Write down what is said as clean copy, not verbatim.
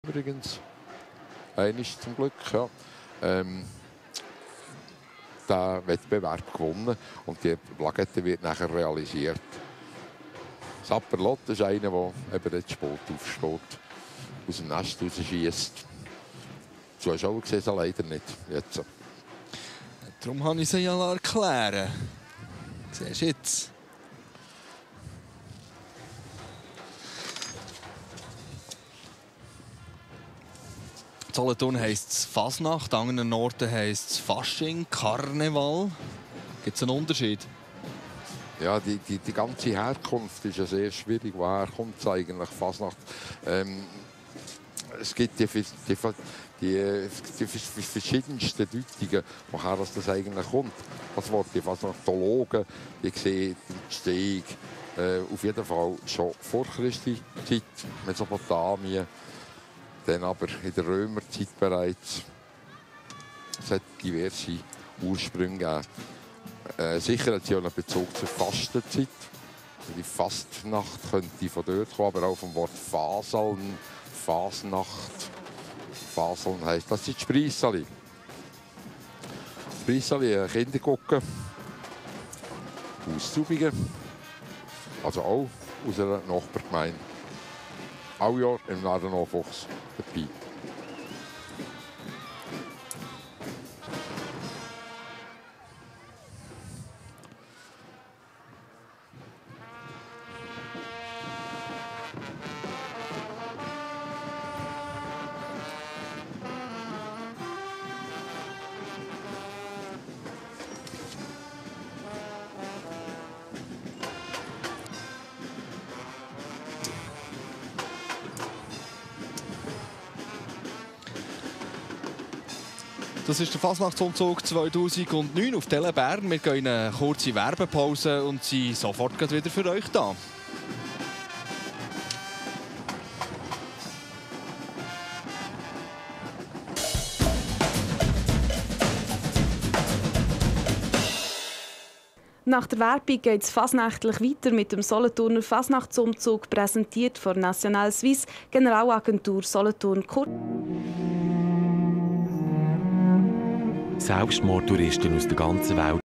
Übrigens, eines zum Glück, ja. Der Wettbewerb gewonnen und die Plakette wird nachher realisiert. Sapperlot ist einer, der eben jetzt spät aufsteht, aus dem Nest rausschießt. So hast du auch gesehen, leider nicht. Jetzt. Darum kann ich sie ja erklären. Siehst du jetzt? Solothurn heisst es Fasnacht, an anderen Orten heisst es Fasching, Karneval. Gibt es einen Unterschied? Ja, die ganze Herkunft ist ja sehr schwierig. Woher kommt es eigentlich, Fasnacht? Es gibt die verschiedensten Deutungen, woher das eigentlich kommt. Das Wort die Fasnachtologen, die sehen die Entstehung auf jeden Fall schon vor Christi Zeit, Mesopotamien, dann aber in der Römerzeit bereits. Es hat diverse Ursprünge gegeben. Sicher hat sie auch einen Bezug zur Fastenzeit. Die Fastnacht könnte von dort kommen, aber auch vom Wort Faseln, Fasnacht. Faseln heisst, das sind die Spreissali. Spreissali, Kinder gucken. Aus Zubingen. Also auch aus einer Nachbargemeinde. All Jahr im Nadenhofuchs dabei. Das ist der Fasnachtsumzug 2009 auf Tele Bern. Wir gehen in eine kurze Werbepause und sind sofort wieder für euch da. Nach der Werbung geht es fasnächtlich weiter mit dem Solothurner Fasnachtsumzug, präsentiert von National Suisse, Generalagentur Solothurn. Selbstmordtouristen aus der ganzen Welt